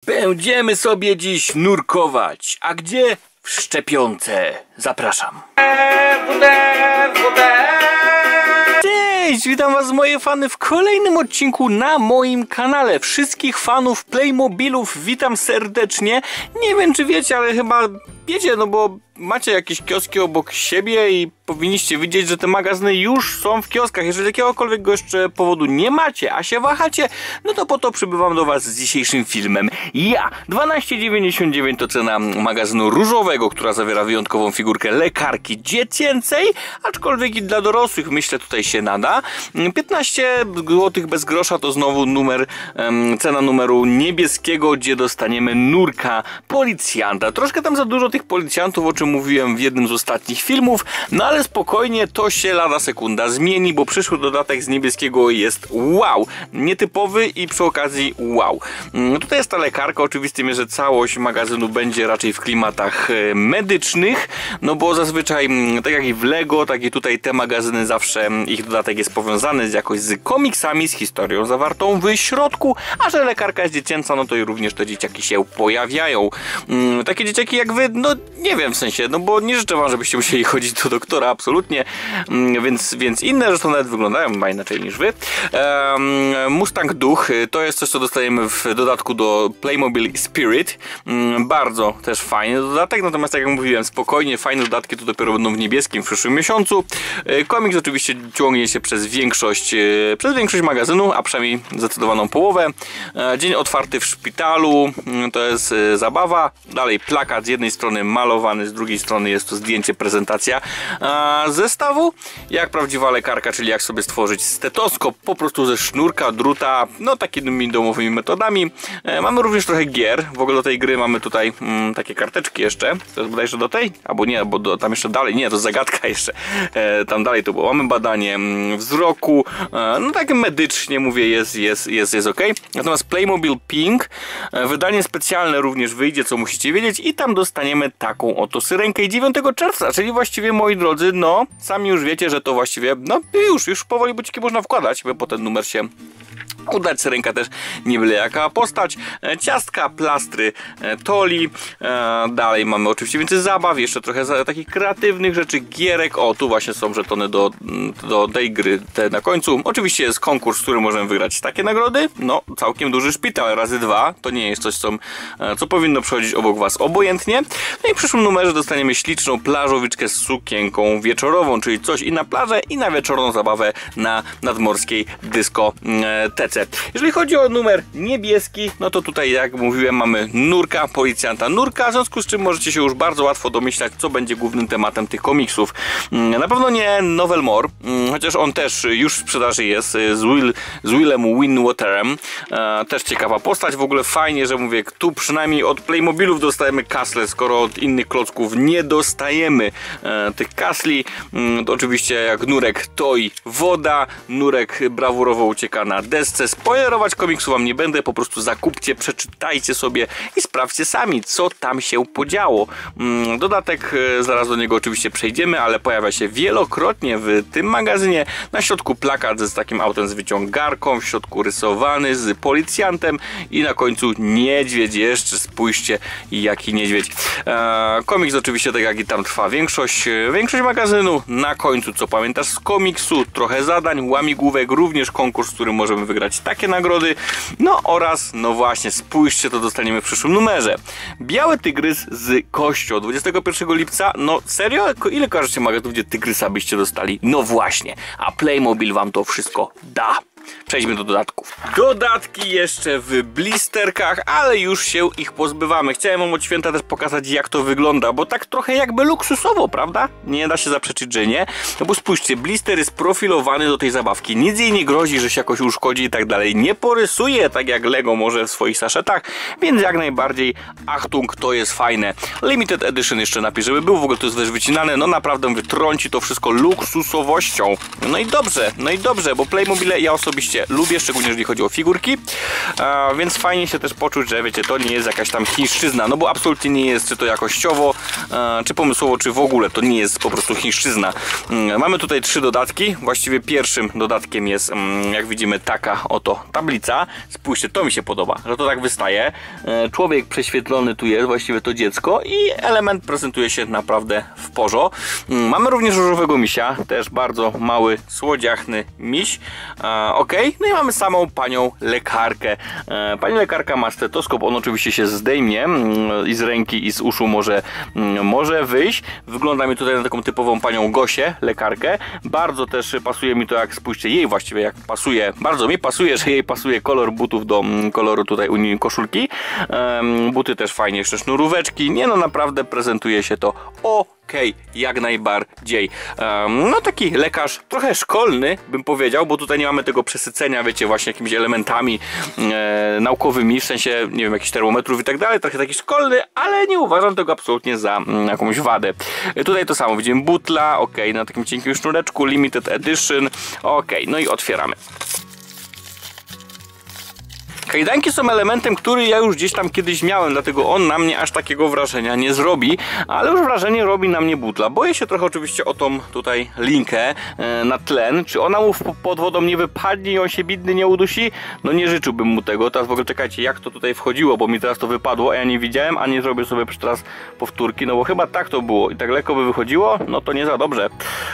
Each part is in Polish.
Będziemy sobie dziś nurkować. A gdzie? W Szczepionce. Zapraszam. Cześć, witam was moje fany w kolejnym odcinku na moim kanale. Wszystkich fanów Playmobilów witam serdecznie. Nie wiem czy wiecie, ale chyba wiecie, no bo macie jakieś kioski obok siebie i powinniście widzieć, że te magazyny już są w kioskach. Jeżeli jakiegokolwiek jeszcze powodu nie macie, a się wahacie, no to po to przybywam do was z dzisiejszym filmem. Ja, 12,99 to cena magazynu różowego, która zawiera wyjątkową figurkę lekarki dziecięcej, aczkolwiek i dla dorosłych myślę tutaj się nada. 15 zł bez grosza to znowu cena numeru niebieskiego, gdzie dostaniemy nurka policjanta. Troszkę tam za dużo tych policjantów, o czym mówiłem w jednym z ostatnich filmów, no ale spokojnie, to się lada sekunda zmieni, bo przyszły dodatek z niebieskiego jest wow, nietypowy i przy okazji wow. Tutaj jest ta lekarka, oczywistym jest, że całość magazynu będzie raczej w klimatach medycznych, no bo zazwyczaj, tak jak i w Lego, tak i tutaj te magazyny zawsze ich dodatek jest powiązany jakoś z komiksami, z historią zawartą w środku, a że lekarka jest dziecięca, no to i również te dzieciaki się pojawiają. Takie dzieciaki jak wy, no nie wiem w sensie, no bo nie życzę wam, żebyście musieli chodzić do doktora, absolutnie, więc inne rzeczy nawet wyglądają chyba inaczej niż wy. Mustang Duch to jest coś, co dostajemy w dodatku do Playmobil Spirit. Bardzo też fajny dodatek, natomiast tak jak mówiłem, spokojnie, fajne dodatki to dopiero będą w niebieskim w przyszłym miesiącu. Komiks oczywiście ciągnie się przez większość magazynu, a przynajmniej zdecydowaną połowę. Dzień otwarty w szpitalu, to jest zabawa. Dalej plakat z jednej strony malowany, z drugiej strony jest to zdjęcie, prezentacja zestawu. Jak prawdziwa lekarka, czyli jak sobie stworzyć stetoskop po prostu ze sznurka, druta, no takimi domowymi metodami. Mamy również trochę gier. W ogóle do tej gry mamy tutaj takie karteczki jeszcze. To jest bodajże do tej? Albo nie, bo tam jeszcze dalej. Nie, to jest zagadka jeszcze. Tam dalej to było. Mamy badanie wzroku. No tak medycznie mówię, jest ok. Natomiast Playmobil Pink, wydanie specjalne również wyjdzie, co musicie wiedzieć, i tam dostaniemy taką oto syrenkę i 9 czerwca, czyli właściwie, moi drodzy, no sami już wiecie, że to właściwie, no już powoli buciki można wkładać, by po ten numer się udać. Syrenka też nie byle jaka postać. Ciastka, plastry, toli. Dalej mamy oczywiście więcej zabaw, jeszcze trochę takich kreatywnych rzeczy, gierek. O, tu właśnie są żetony do tej gry, te na końcu. Oczywiście jest konkurs, w którym możemy wygrać takie nagrody. No, całkiem duży szpital, razy 2. To nie jest coś, co powinno przechodzić obok was obojętnie. No i w przyszłym numerze dostaniemy śliczną plażowiczkę z sukienką wieczorową, czyli coś i na plażę, i na wieczorną zabawę na nadmorskiej dyskotece. Jeżeli chodzi o numer niebieski, no to tutaj, jak mówiłem, mamy nurka, policjanta nurka, w związku z czym możecie się już bardzo łatwo domyślać, co będzie głównym tematem tych komiksów. Na pewno nie Novel More, chociaż on też już w sprzedaży jest, z Willem Winwaterem. Też ciekawa postać, w ogóle fajnie, że mówię, tu przynajmniej od Playmobilów dostajemy kasle, skoro od innych klocków nie dostajemy tych kasli. To oczywiście jak nurek Toy woda, nurek brawurowo ucieka na desce. Spoilerować komiksu wam nie będę, po prostu zakupcie, przeczytajcie sobie i sprawdźcie sami, co tam się podziało. Dodatek, zaraz do niego oczywiście przejdziemy, ale pojawia się wielokrotnie w tym magazynie. Na środku plakat z takim autem z wyciągarką, w środku rysowany z policjantem i na końcu niedźwiedź. Jeszcze spójrzcie, jaki niedźwiedź. Komiks oczywiście, tak jak i tam trwa większość magazynu. Na końcu, co pamiętasz z komiksu, trochę zadań, łamigłówek, również konkurs, w którym możemy wygrać takie nagrody, no oraz, no właśnie, spójrzcie, to dostaniemy w przyszłym numerze. Biały tygrys z kością, 21 lipca, no serio? Ile kojarzycie magazynów, gdzie tygrysa byście dostali? No właśnie, a Playmobil wam to wszystko da. Przejdźmy do dodatków. Dodatki jeszcze w blisterkach, ale już się ich pozbywamy. Chciałem wam od święta też pokazać, jak to wygląda, bo tak trochę jakby luksusowo, prawda? Nie da się zaprzeczyć, że nie. No bo spójrzcie, blister jest profilowany do tej zabawki. Nic jej nie grozi, że się jakoś uszkodzi i tak dalej. Nie porysuje, tak jak Lego może w swoich saszetach, więc jak najbardziej Achtung, to jest fajne. Limited Edition jeszcze napisz, żeby był, w ogóle to jest też wycinane. No naprawdę wytrąci to wszystko luksusowością. No i dobrze, bo Playmobile ja osobiście osobiście lubię, szczególnie jeżeli chodzi o figurki, więc fajnie się też poczuć, że wiecie, to nie jest jakaś tam chińszczyzna, no bo absolutnie nie jest, czy to jakościowo, czy pomysłowo, czy w ogóle, to nie jest po prostu chińszczyzna. Mamy tutaj 3 dodatki, właściwie pierwszym dodatkiem jest, jak widzimy, taka oto tablica. Spójrzcie, to mi się podoba, że to tak wystaje. Człowiek prześwietlony tu jest, właściwie to dziecko i element prezentuje się naprawdę w porządku. Mamy również różowego misia, też bardzo mały, słodziachny miś. Ok, no i mamy samą panią lekarkę. Pani lekarka ma stetoskop, on oczywiście się zdejmie i z ręki, i z uszu może wyjść. Wygląda mi tutaj na taką typową panią Gosię, lekarkę. Bardzo też pasuje mi to, jak spójrzcie, jej właściwie jak pasuje, bardzo mi pasuje, że jej pasuje kolor butów do koloru tutaj koszulki. Buty też fajnie, jeszcze sznuróweczki. Nie no, naprawdę prezentuje się to okej, jak najbardziej. No taki lekarz trochę szkolny, bym powiedział, bo tutaj nie mamy tego przesycenia, wiecie, właśnie jakimiś elementami naukowymi, w sensie, nie wiem, jakichś termometrów i tak dalej, trochę taki szkolny, ale nie uważam tego absolutnie za jakąś wadę. Tutaj to samo, widzimy butla, ok, na takim cienkim sznureczku, limited edition, ok, no i otwieramy. Kajdanki są elementem, który ja już gdzieś tam kiedyś miałem, dlatego on na mnie aż takiego wrażenia nie zrobi, ale już wrażenie robi na mnie butla. Boję się trochę oczywiście o tą tutaj linkę na tlen, czy ona mu pod wodą nie wypadnie i on się bidny nie udusi? No nie życzyłbym mu tego. Teraz w ogóle czekajcie, jak to tutaj wchodziło, bo mi teraz to wypadło, a ja nie widziałem, a nie zrobię sobie teraz powtórki, no bo chyba tak to było i tak lekko by wychodziło, no to nie za dobrze.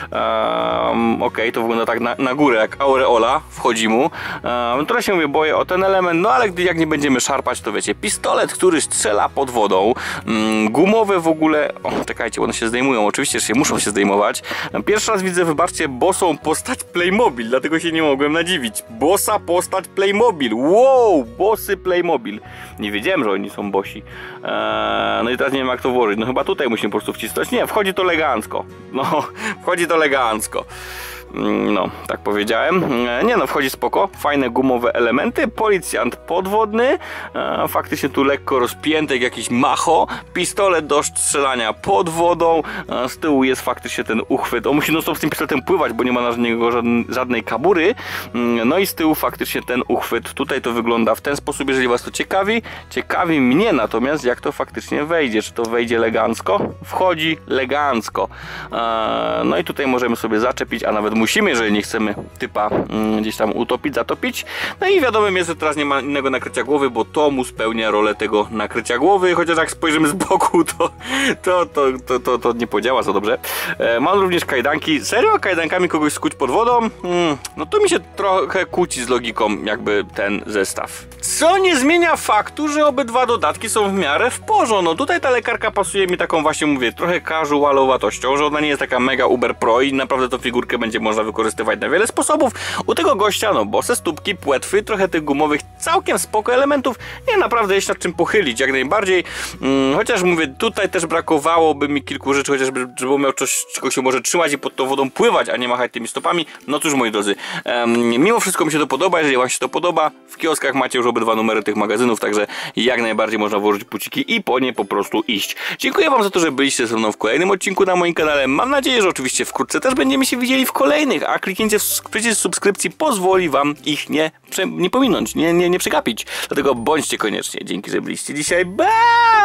Ok, to wygląda tak na górę, jak aureola wchodzi mu. Trochę się mówię, boję o ten element. No ale jak nie będziemy szarpać, to wiecie, pistolet, który strzela pod wodą, gumowe w ogóle, o czekajcie, one się zdejmują, oczywiście, że muszą się zdejmować. Pierwszy raz widzę, wybaczcie, bosą postać Playmobil, dlatego się nie mogłem nadziwić. Bossa postać Playmobil, wow, bossy Playmobil. Nie wiedziałem, że oni są bosi. No i teraz nie wiem, jak to włożyć, no chyba tutaj musimy po prostu wcisnąć. Nie, wchodzi to elegancko, no, wchodzi to elegancko. No, tak powiedziałem. Nie no, wchodzi spoko. Fajne gumowe elementy. Policjant podwodny. Faktycznie tu lekko rozpięty, jak jakiś macho. Pistolet do strzelania pod wodą. Z tyłu jest faktycznie ten uchwyt. On musi non stop z tym pistoletem pływać, bo nie ma na niego żadnej kabury. No i z tyłu faktycznie ten uchwyt. Tutaj to wygląda w ten sposób, jeżeli was to ciekawi. Ciekawi mnie natomiast, jak to faktycznie wejdzie. Czy to wejdzie elegancko? Wchodzi elegancko. No i tutaj możemy sobie zaczepić, a nawet musimy, jeżeli nie chcemy typa gdzieś tam utopić, zatopić. No i wiadomym jest, że teraz nie ma innego nakrycia głowy, bo to mu spełnia rolę tego nakrycia głowy, chociaż jak spojrzymy z boku, to nie podziała za dobrze. Mam również kajdanki. Serio? Kajdankami kogoś skuć pod wodą? No to mi się trochę kłóci z logiką jakby ten zestaw. Co nie zmienia faktu, że obydwa dodatki są w miarę w porządku. No tutaj ta lekarka pasuje mi taką właśnie, mówię, trochę casualowatością, że ona nie jest taka mega uber pro i naprawdę tą figurkę będzie można wykorzystywać na wiele sposobów. U tego gościa, no bose stópki, płetwy, trochę tych gumowych, całkiem spoko elementów. Nie, naprawdę jest nad czym pochylić, jak najbardziej. Chociaż mówię, tutaj też brakowałoby mi kilku rzeczy, chociażby, żeby miał coś, czego się może trzymać i pod tą wodą pływać, a nie machać tymi stopami. No cóż, moi drodzy, mimo wszystko mi się to podoba. Jeżeli wam się to podoba, w kioskach macie już obydwa numery tych magazynów, także jak najbardziej można włożyć buciki i po nie po prostu iść. Dziękuję wam za to, że byliście ze mną w kolejnym odcinku na moim kanale. Mam nadzieję, że oczywiście wkrótce też będziemy się widzieli w kolejnych, a kliknięcie w przycisk subskrypcji pozwoli wam ich nie pominąć, nie przegapić. Dlatego bądźcie koniecznie. Dzięki, że byliście dzisiaj. Bye!